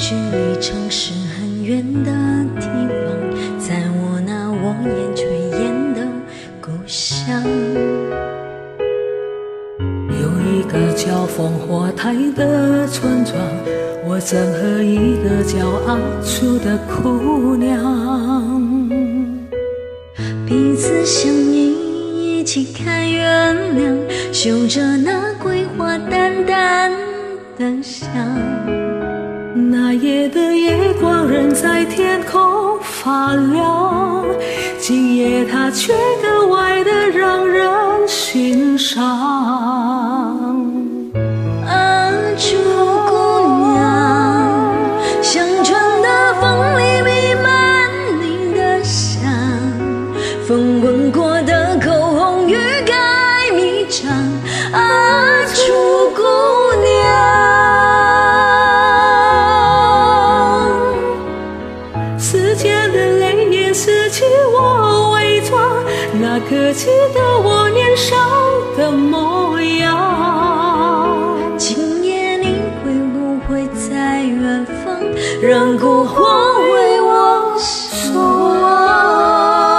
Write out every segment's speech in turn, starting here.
距离城市很远的地方，在我那望眼却艳的故乡。 有一个叫烽火台的村庄，我正和一个叫阿楚的姑娘彼此相依，一起看月亮，嗅着那桂花淡淡的香。 那夜的月光仍在天空发亮，今夜它却格外的让人欣赏。 阿楚姑娘，香醇的风里弥漫你的香，风吻过的口红欲盖弥彰。阿楚姑娘， 时间的泪眼失去我伪装，那可记得我年少的模样。 今夜你会不会在远方，让篝火为我守望？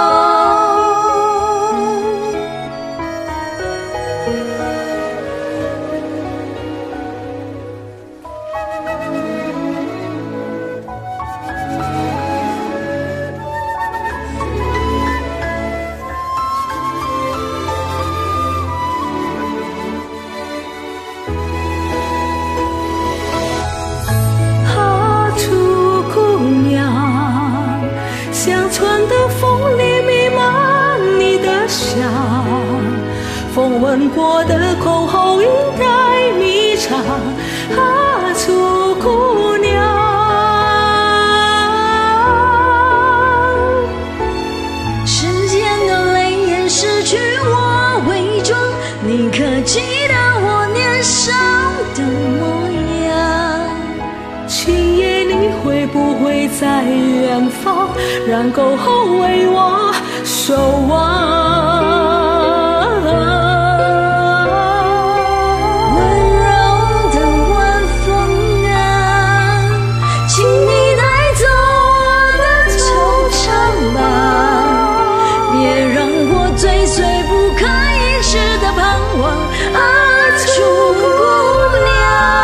风吻过的口红应该弥彰。阿楚姑娘， 时间的泪眼失去我伪装，你可记得我年少的模样？ 今夜你会不会在远方，让篝火为我守望？ 追随不可一世的盼望。阿楚姑娘，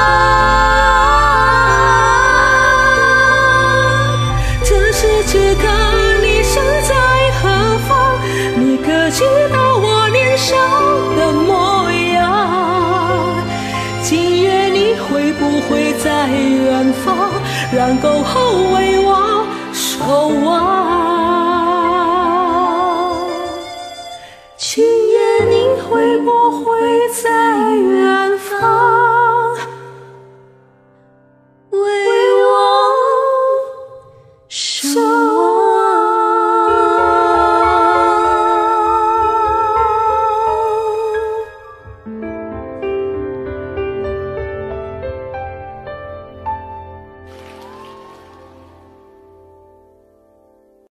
这时此刻你身在何方？你可记得我年少的模样？今夜你会不会在远方，让篝火为我守望？